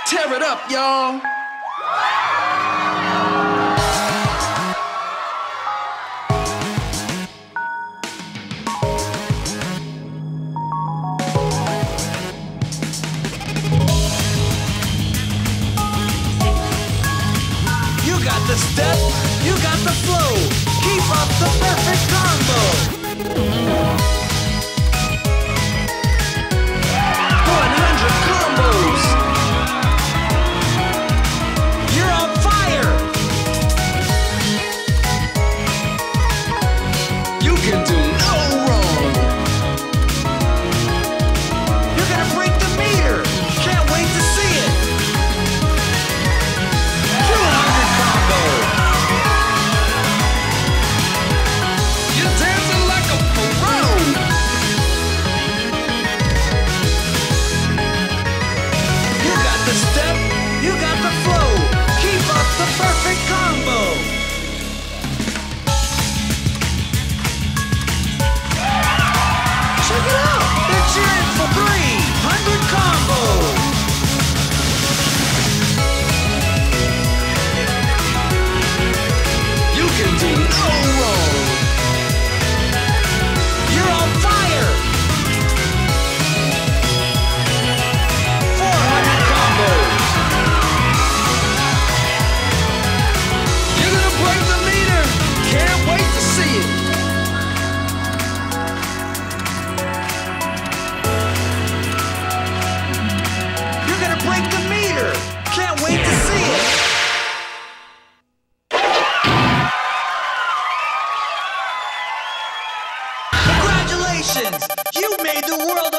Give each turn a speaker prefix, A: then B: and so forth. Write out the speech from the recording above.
A: Tear it up, y'all.
B: You got the step, you got the flow. Keep up the perfect combo. 100 combos. You're on fire.
A: You can do no wrong.
B: You're gonna break the meter. Can't wait to see it. 200 combo.
A: You're dancing like a pro.
B: You got the step, you got the flow. Keep up the perfect combo. Check it out. They're cheering for 300 combo.
A: You can do no wrong.
B: You're on fire. 400 combos.
A: You're gonna break the meter. Can't wait to see it.
B: You're gonna break the meter. Can't wait to see it. Congratulations! You made the world